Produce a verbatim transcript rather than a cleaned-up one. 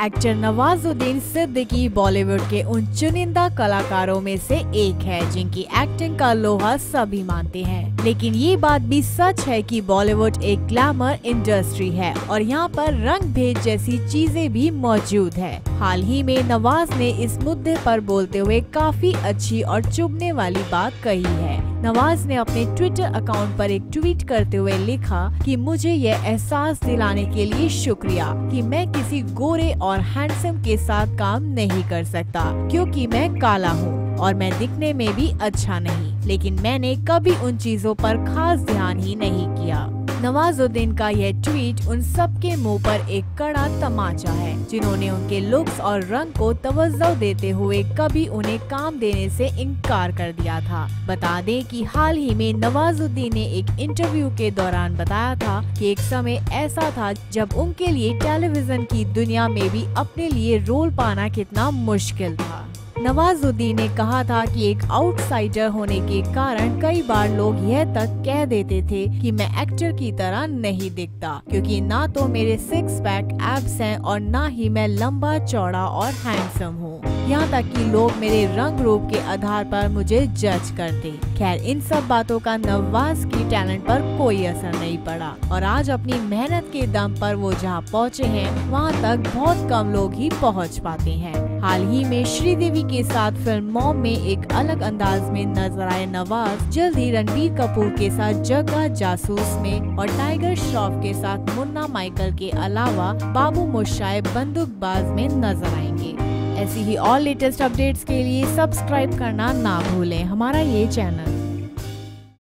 Actor Nawazuddin Siddiqui Bollywood के उन चुनिंदा कलाकारों में से एक है जिनकी एक्टिंग का लोहा सभी मानते हैं। लेकिन ये बात भी सच है कि बॉलीवुड एक ग्लैमर इंडस्ट्री है और यहाँ पर रंग भेद जैसी चीजें भी मौजूद है। हाल ही में नवाज ने इस मुद्दे पर बोलते हुए काफी अच्छी और चुभने वाली बात कही है। नवाज ने अपने ट्विटर अकाउंट पर एक ट्वीट करते हुए लिखा कि मुझे यह एहसास दिलाने के लिए शुक्रिया कि मैं किसी गोरे और हैंडसम के साथ काम नहीं कर सकता क्योंकि मैं काला हूँ और मैं दिखने में भी अच्छा नहीं, लेकिन मैंने कभी उन चीजों पर खास ध्यान ही नहीं किया। नवाजुद्दीन का यह ट्वीट उन सब के मुंह पर एक कड़ा तमाचा है जिन्होंने उनके लुक्स और रंग को तवज्जो देते हुए कभी उन्हें काम देने से इनकार कर दिया था। बता दें कि हाल ही में नवाजुद्दीन ने एक इंटरव्यू के दौरान बताया था कि एक समय ऐसा था जब उनके लिए टेलीविजन की दुनिया में भी अपने लिए रोल पाना कितना मुश्किल था। नवाजुद्दीन ने कहा था कि एक आउटसाइडर होने के कारण कई बार लोग यह तक कह देते थे कि मैं एक्टर की तरह नहीं दिखता क्योंकि ना तो मेरे सिक्स पैक एब्स हैं और ना ही मैं लंबा चौड़ा और हैंडसम हूँ। यहाँ तक कि लोग मेरे रंग रूप के आधार पर मुझे जज करते। खैर, इन सब बातों का नवाज की टैलेंट पर कोई असर नहीं पड़ा और आज अपनी मेहनत के दम पर वो जहाँ पहुँचे हैं वहाँ तक बहुत कम लोग ही पहुँच पाते हैं। हाल ही में श्रीदेवी के साथ फिल्म मॉम में एक अलग अंदाज में नजर आए नवाज जल्द ही रणबीर कपूर के साथ जग्गा जासूस में और टाइगर श्रॉफ के साथ मुन्ना माइकल के अलावा बाबू मोशाय बंदूकबाज में नजर आएंगे। ऐसी ही और लेटेस्ट अपडेट्स के लिए सब्सक्राइब करना ना भूलें हमारा ये चैनल।